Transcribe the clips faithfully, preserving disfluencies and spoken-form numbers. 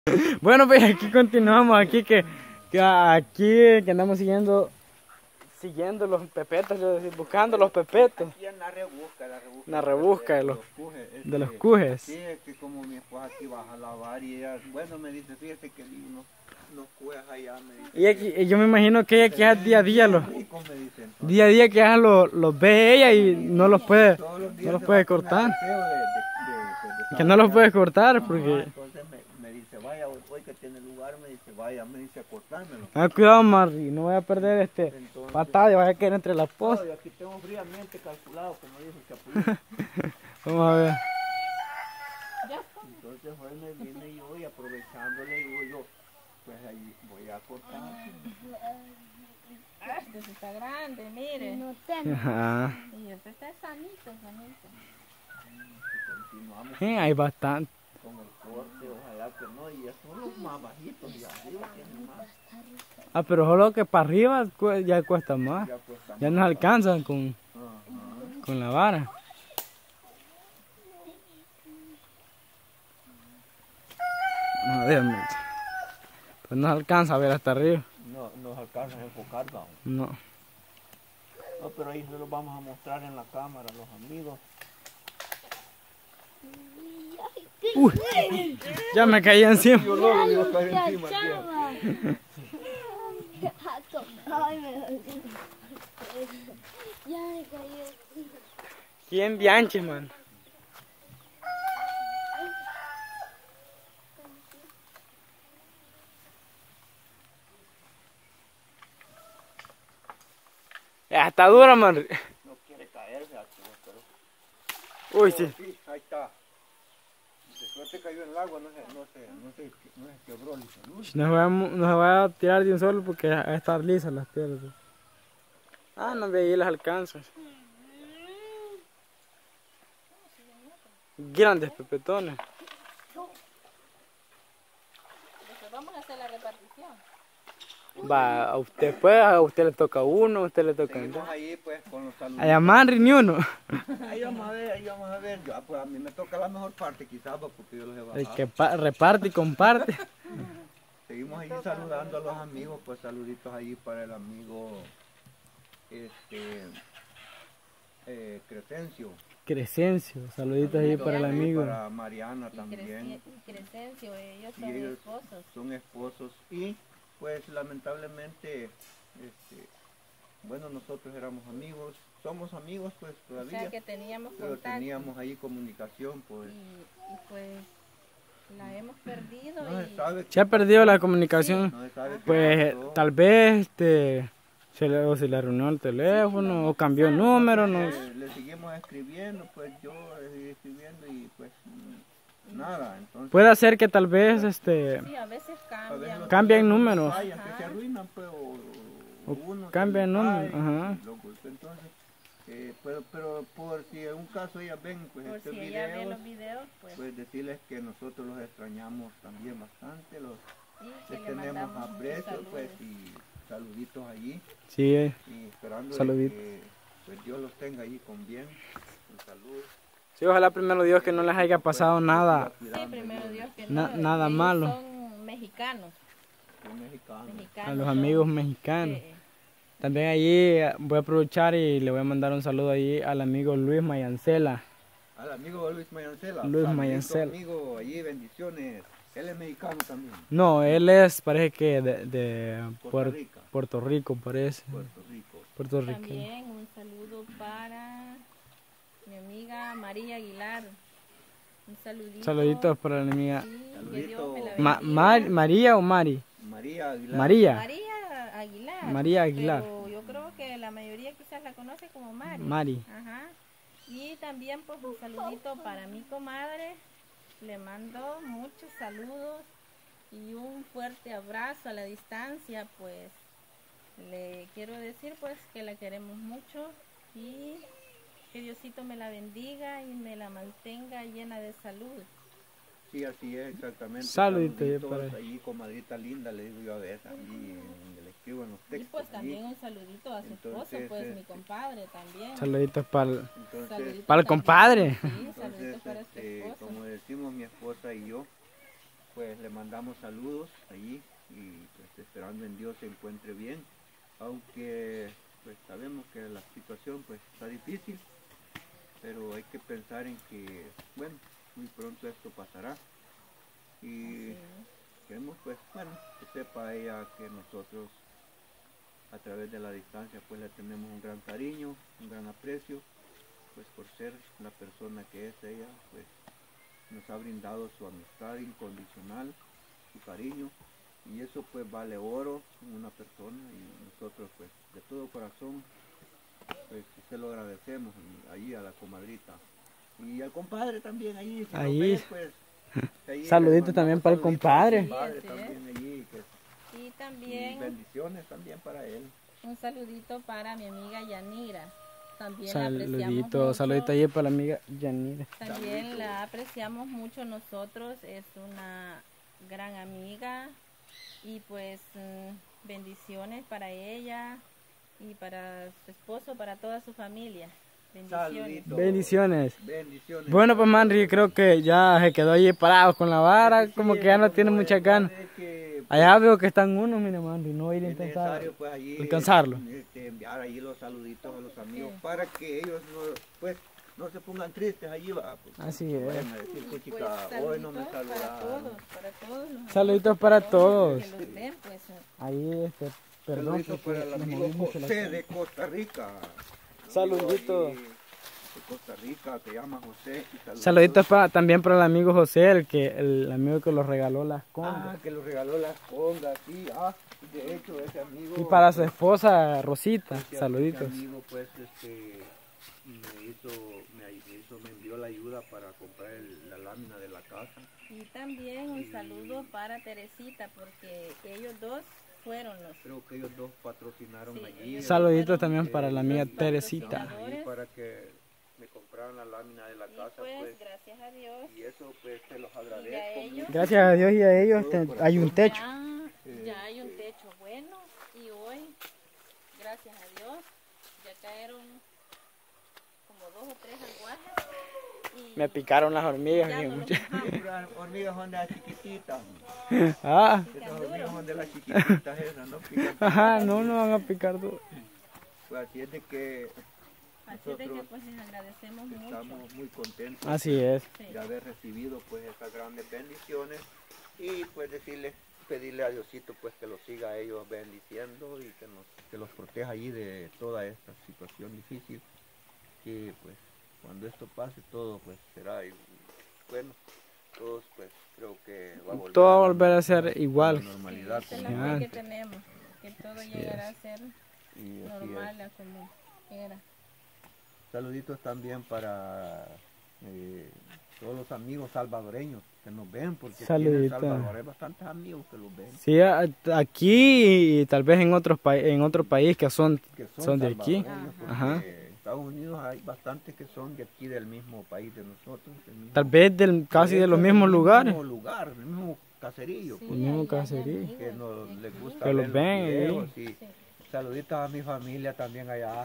Bueno, pues aquí continuamos, aquí que, que aquí que andamos siguiendo siguiendo los pepetos, buscando los pepetos. Aquí en la rebusca, la rebusca. La rebusca de los, de los cujes. Este, de los cujes. Sí, es que como mi esposa aquí baja a lavar y ella, bueno, me dice, fíjate que vi unos, unos cujes allá, me dice. Y, aquí, y yo me imagino que ella que es día a día los ricos, me dice, día a día que ella los, los ve ella y no los puede no los puede cortar. De, de, de, de, de que no los puede cortar porque ah, entonces me, me dice, vaya, hoy que tiene lugar, me dice, vaya, me dice a cortármelo. Ah, cuidado, Marri, no voy a perder este Entonces, patada y vaya a caer entre las postas. No, aquí tengo fríamente calculado, como dijo el Chapulín. Vamos a ver. Entonces hoy me vine yo y aprovechándole digo yo, pues ahí voy a cortar. Este sí está grande, mire. No tengo. Ajá. Y este está sanito, sanito. Continuamos Sí, hay bastante. con el corte, ojalá que no, y estos son los más bajitos y arriba tienen más. Ah, pero solo que para arriba cu- ya cuesta más. Ya cuesta Ya más. nos alcanzan con, Ajá. con la vara. No, déjame. Pues no alcanza a ver hasta arriba. No nos alcanza a enfocar, ¿no? No. No, pero ahí se los vamos a mostrar en la cámara a los amigos. Uy, ya me caí encima. Yo no me iba a caer encima, tío. Ay, me dolió. Ya me cayó. ¿Quién bianche, man? Ya está dura, man. No quiere caerse aquí, pero... Uy, sí. Sí, ahí está. De suerte cayó en el agua, no se, no se, no se, no se quebró ni salud. Nos vamos, nos va a tirar de un solo porque va a estar lisas las piedras. Ah, no, de ahí las alcanzas. Grandes pepetones. Después vamos a hacer la repartición. Va, a usted pues, a usted le toca uno, a usted le toca dos. Seguimos ahí pues con los saludos. A llamar ni uno. Ahí vamos a ver, ahí vamos a ver. Yo, pues a mí me toca la mejor parte quizás pues, porque yo los he El bajado. que pa- reparte y comparte. Seguimos ahí saludando a los amigos, pues saluditos ahí para el amigo este eh, Crescencio. Crescencio, saluditos ahí para el amigo. Para Mariana Y también. Creci- y Crescencio, ellos Y son ellos esposos. son esposos y pues lamentablemente este, bueno, nosotros éramos amigos, somos amigos pues O todavía, sea que teníamos pero contacto. teníamos ahí comunicación pues. Y, y pues la hemos perdido No se y sabe Se ha perdido la comunicación. no se sabe qué Pues pasó. tal vez este se le, o se le arruinó el teléfono o cambió el número, no sé. Eh, le seguimos escribiendo, pues yo le seguí escribiendo y pues mm, nada, entonces Puede ser que tal vez este sí, a veces a veces cambian. los Cambian teléfonos números. fallan, que se arruinan pues o, o O uno se cambian le números, cae, ajá. y luego, entonces eh, pero, pero por si en un caso ellas ven pues Por estos si ella ve videos, los videos, pues, pues decirles que nosotros los extrañamos también bastante, los sí, les que le tenemos mandamos muchos aprecio saludos. pues y saluditos allí sí, eh, y esperando de Saluditos. que pues Dios los tenga allí con bien, con salud. sí, ojalá primero Dios que no les haya pasado Pues, nada. que siga Sí, cuidando primero Dios. Dios que Na- no. nada ellos malo. Son mexicanos. Son mexicanos. mexicanos A los son. amigos mexicanos. Sí. También allí eh, voy a aprovechar y le voy a mandar un saludo allí al amigo Luis Mayancela. Al amigo Luis Mayancela. Luis Saludito, Mayancela. amigo, allí bendiciones. Él es mexicano también. No, él es, parece que de, de Costa Puer- Rica. Puerto Rico, parece. Puerto Rico. Puerto Rico. También un saludo para mi amiga María Aguilar. Un saludito. Saluditos para la amiga. Sí, que Saludito. Dios me la Ma- bendiga. Mar- María o Mari. María Aguilar. María. María Aguilar. María Aguilar. Pero yo creo que la mayoría quizás la conoce como Mari. Mari. Ajá. Y también pues un saludito para mi comadre. Le mando muchos saludos y un fuerte abrazo a la distancia. Pues le quiero decir pues que la queremos mucho y que Diosito me la bendiga y me la mantenga llena de salud. Sí, así es, exactamente. Saludito, Saluditos ya para- allí, comadrita linda, le digo yo a veces, allí donde le escribo en los Y textos. pues allí. también un saludito a su esposo, Entonces, pues eh, mi compadre también. Saluditos para el... Entonces, Saluditos para el también. compadre. Sí, entonces saluditos para su este, esposo. como decimos mi esposa y yo, pues le mandamos saludos allí y pues esperando en Dios se encuentre bien, aunque pues sabemos que la situación pues está difícil, pero hay que pensar en que, bueno, muy pronto esto pasará y queremos pues, bueno, que sepa ella que nosotros a través de la distancia pues le tenemos un gran cariño, un gran aprecio, pues por ser la persona que es ella, pues nos ha brindado su amistad incondicional, su cariño, y eso pues vale oro en una persona, y nosotros pues de todo corazón pues se lo agradecemos ahí a la comadrita y al compadre también ahí, si Ahí. lo ves, pues, ahí Saludito le también mandamos para el saluditos al compadre. compadre Sí, también allí, que, Y y también bendiciones también para él. un saludito para mi amiga Yanira. También la apreciamos Saludito, mucho. saludito ahí para la amiga Yanira. También la apreciamos mucho nosotros. Es una gran amiga. Y pues mm, bendiciones para ella y para su esposo, para toda su familia. Bendiciones. Saluditos. Bendiciones. Bendiciones. Bueno, pues Manri, creo que ya se quedó ahí parado con la vara, Sí, como que ya no como tiene es- muchas ganas. es que, Allá veo que están unos, mira Manri, no voy a ir a es intentar necesario pues allí alcanzarlo. este, enviar allí los saluditos a los amigos Sí. para que ellos no pues no se pongan tristes allí, va, pues, Así es. vayan a decir, pues, Y, pues, chica, hoy no me saluditos para saludaron. todos, para todos los Saluditos amigos, para que todos. los ven, pues, Ahí, este, perdón, Saluditos porque para el nos amigo moví mucho la José cámara. de Costa Rica. Saludito. Amigo allí de Costa Rica, se llama José. Y saluditos. Saluditos pa- también para el amigo José, el que el amigo que los regaló las congas. Ah, que lo regaló las congas, sí. Ah, de hecho, ese amigo. Y para su esposa Rosita, ese- saluditos. Ese amigo, pues, este, me hizo, me hizo, me envió la ayuda para comprar el- la lámina de la casa. Y también un saludo para Teresita, porque ellos dos fueron los Creo que ellos dos patrocinaron Sí, allí. ellos Saluditos fueron también para la amiga los Teresita. patrocinadores. Allí para que me compraran la lámina de la Y casa, pues, pues. gracias a Dios, Y eso, pues, te los y a agradezco. ellos Gracias a Dios y a ellos te- hay un techo. ya, ya hay un techo bueno. Y hoy, gracias a Dios, ya cayeron como dos o tres aguajes. Y Me picaron las hormigas. ya que no los muchas- mojamos. Las hormigas son de las chiquititas. Ah, Esas hormigas son de las chiquititas esas, ¿no? Pican. ajá, no, no van a picar duro. Pues así es de que Así de que nosotros pues les agradecemos mucho. estamos muy contentos Así es. Sí. de haber recibido pues esas grandes bendiciones y pues decirle, pedirle a Diosito pues que los siga a ellos bendiciendo y que nos que los proteja allí de toda esta situación difícil, que pues cuando esto pase todo pues será y, bueno, todos pues creo que va a volver Todo va a la- volver a ser a la igual. normalidad Esa es como la fe que antes. tenemos, que todo Así llegará es. a ser Y así es. normal a como era. Saluditos también para eh, todos los amigos salvadoreños que nos ven, porque aquí en El Saludito. Salvador hay bastantes amigos que los ven, Sí, a- aquí y tal vez en otros pa- en otro país que son que son, Son de aquí. salvadoreños, porque Ajá. en Estados Unidos hay bastantes que son de aquí del mismo país de nosotros. del mismo- tal vez del casi de los del mismos mismo lugares. lugar, del mismo caserillo, Sí, pues, mismo ahí hay caserío. amigos que nos de les aquí. gusta Que los ver los ven ahí. videos, y Sí. saluditos a mi familia también allá,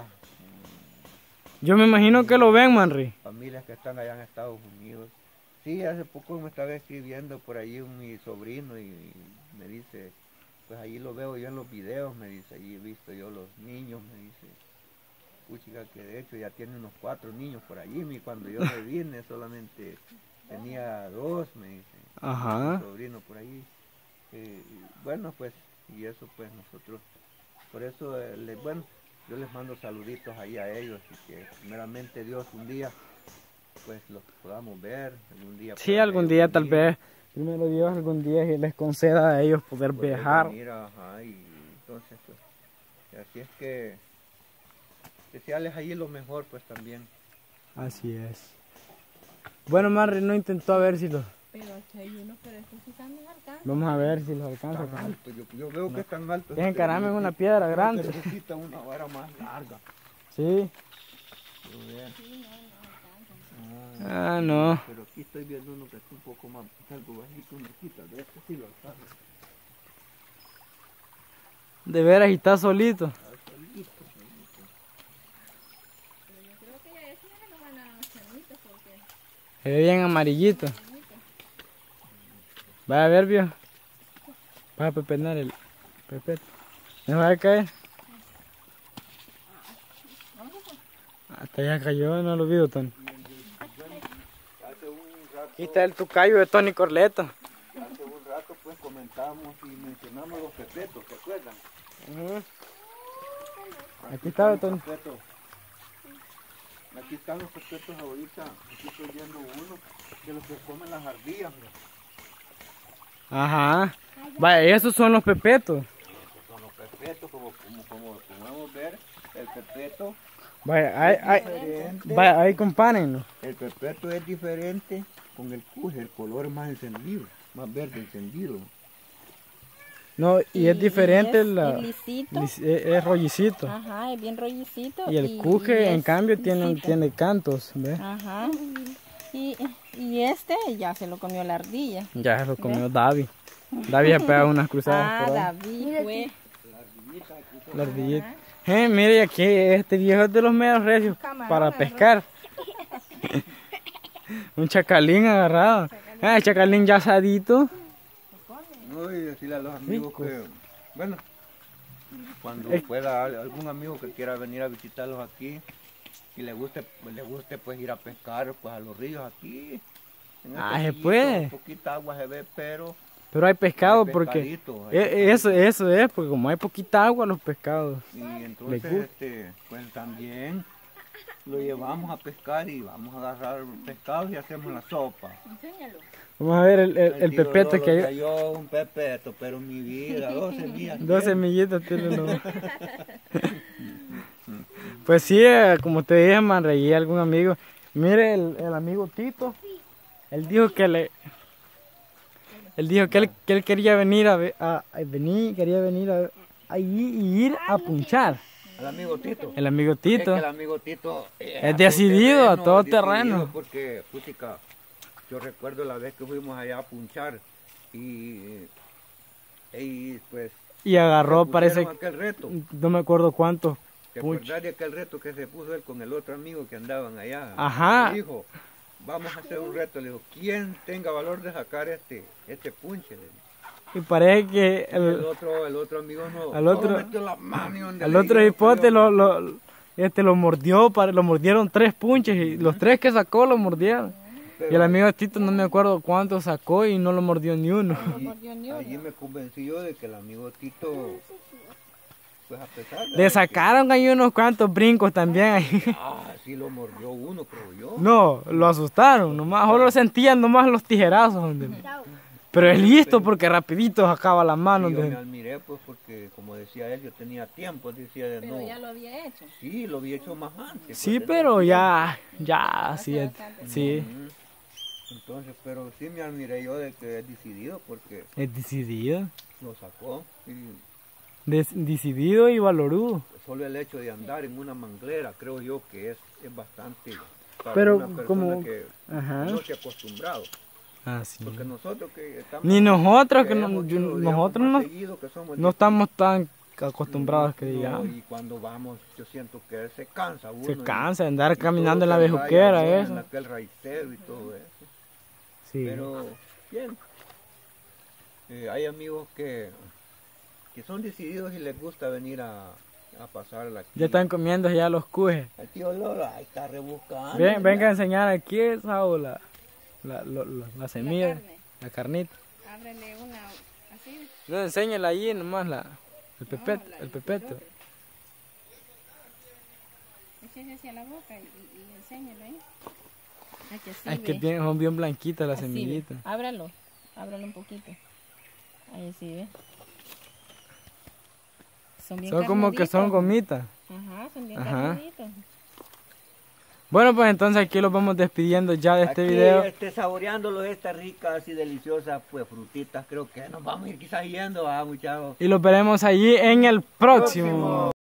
Yo me imagino que lo ven, Manri. familias que están allá en Estados Unidos. Sí, hace poco me estaba escribiendo por ahí un, mi sobrino y me dice, pues ahí lo veo yo en los videos, me dice, ahí he visto yo los niños, me dice, puchica, que de hecho ya tiene unos cuatro niños por allí, y cuando yo me vine solamente tenía dos, me dice, Ajá. mi sobrino por ahí. Eh, y bueno, pues, y eso pues nosotros, por eso, eh, le- bueno, yo les mando saluditos ahí a ellos y que primeramente Dios un día pues los podamos ver, algún día. Sí, puedan algún ellos día tal venir, vez, primero Dios algún día que les conceda a ellos poder poder viajar. venir, ajá, y entonces pues, y así es que desearles ahí lo mejor pues también. Así es. Bueno, Manri no intentó a ver si los... Pero aquí hay unos, pero estos sí están más alcanzan. Vamos a ver si los alcanza. Tan alto, yo, yo veo que están altos. Dejen pero caramba en yo- una piedra creo que grande. necesita una vara más larga. Sí. Quiero ver. Ah, no. Pero aquí estoy viendo uno que está un poco más, algo bajito, una quita, de este sí lo alcanza. De veras y está solito. Está solito, solito. Pero yo creo que ya ese ya no van a sanitos porque Se ve bien amarillito. Vaya a ver, vio. Vas a pepenar el pepeto. ¿Me va a caer? Hasta ya cayó, no lo vi, Tony. Hace un rato, Aquí está el tucayo de Tony Corleto. hace un rato pues comentamos y mencionamos los pepetos, ¿se acuerdan? Ujú. Aquí está, Tony. Pepetos. Aquí están los pepetos ahorita. Aquí estoy viendo uno de los que comen las ardillas. Mira. Ajá. Vaya, esos son los pepetos. Estos son los pepetos, como, como, como podemos ver, el pepeto Vaya, hay, es hay, diferente. vaya, ahí compárenlo. El pepeto es diferente con el cuje, el color es más encendido, más verde encendido. No, y es diferente es, la... es lisito. lis- Es, es rollicito. Ajá, es bien rollicito. Y el cuje, y en es cambio, tiene, lisito. tiene cantos, ¿ves? Ajá. Y, y este ya se lo comió la ardilla. Ya se lo comió David. David ha pegado unas cruzadas Ah, por ahí. David fue. La ardillita. Eh, mire, aquí este viejo es de los medios recios Camarón para agarró. pescar. Un chacalín agarrado. Ah, el chacalín ya asadito. No, y decirle a los amigos Rico. que, bueno, cuando Eh. pueda al- algún amigo que quiera venir a visitarlos aquí y le guste, pues, le guste pues ir a pescar pues a los ríos aquí. En este Ah, se sillito, puede. Poquita agua se ve, pero Pero hay pescado hay porque... pescadito, hay eh, pescadito. Eso, eso es, porque como hay poquita agua, los pescados. Y entonces, gusta. este, pues también lo llevamos a pescar y vamos a agarrar pescados y hacemos la sopa. Vamos a ver el, el, el tío pepeto Lolo que hay. cayó un pepeto, pero mi vida, dos semillas. Dos tiene. semillitas tiene lo- Pues sí, eh, como te dije, man, reí a algún amigo. Mire, el, el amigo Tito, él dijo que le... Él dijo que él, que él quería venir a, ve- a, a venir, quería venir a, ahí y ir a punchar. Al amigo Tito. El amigo Es que Tito. el amigo Tito eh, Es a decidido, todo a todo decidido, terreno. Porque, puchica, yo recuerdo la vez que fuimos allá a punchar y, y pues... Y agarró, se parece, pusieron aquel reto. no me acuerdo cuántos. ¿Te Puch. acordás de aquel reto que se puso él con el otro amigo que andaban allá? Ajá. Le dijo, vamos a hacer un reto. Le dijo, ¿quién tenga valor de sacar este, este punche? Le dijo. Y parece que El el, otro, el otro amigo no. al no otro- metió la mano y donde al le otro dijeron, hipote pero- lo, lo, este, lo mordió, pare- lo mordieron tres punches y los tres que sacó lo mordieron. pero Y el amigo Tito no me acuerdo cuántos sacó y no lo mordió ni uno. No mordió ni uno. Allí me convencí yo de que el amigo Tito, pues a pesar de Le que- sacaron ahí unos cuantos brincos también ahí. Ah, sí lo mordió uno, creo yo. No, lo asustaron, nomás, solo sentían nomás los tijerazos. hombre. Pero es listo porque rapidito sacaba la mano. Y yo me hombre. admiré, pues, porque como decía él, yo tenía tiempo, decía de Pero no. ya lo había hecho. Sí, lo había hecho más antes. Sí, pues, pero ya, ya, sí, es- bastante. sí, Ujú. Entonces, pero sí me admiré yo de que es decidido porque es decidido, lo sacó y des- decidido y valorudo. solo el hecho de andar en una manglera creo yo que es, es bastante para Pero una persona como- que Ajá. no se ha acostumbrado. Ah, sí. Porque nosotros que estamos... Ni nosotros, que no- hemos yo- ido, digamos, nosotros más no- seguido que somos No estamos tan acostumbrados que No, digamos. y cuando vamos, yo siento que se cansa uno. Se y- cansa de andar y caminando en todo la que raya bejuquera, uno en eso. aquel raicero y todo eso. Sí. Pero, bien. Eh, hay amigos que, que son decididos y les gusta venir a, a pasar aquí. Ya están comiendo ya los cujes. El tío Lolo, ahí está rebuscando. Ven, venga a enseñar aquí, Saúl, la, la, lo- lo- la semilla, carne. la carnita. Ábrele una así. No, enséñala ahí nomás, la, el pepeto, la- el pepeto. Échese hacia la boca y, y, y enséñalo ahí. Ay, que sí, Ay, que ve. bien, son bien blanquitas las Así, ve. semillitas. Ábralo, ábralo un poquito. Ahí sí, ve. Son bien Son como que son carnuditos. gomitas. Ajá, son bien Ajá. carnuditos. Bueno, pues entonces aquí los vamos despidiendo ya de este Aquí, video. este, saboreándolo estas ricas y deliciosas pues frutitas, creo que nos vamos a ir quizás yendo, ah, muchachos. Y los veremos allí en el próximo.